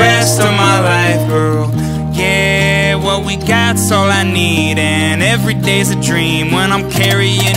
rest of my life, girl. Yeah, what we got's all I need, and every day's a dream when I'm carrying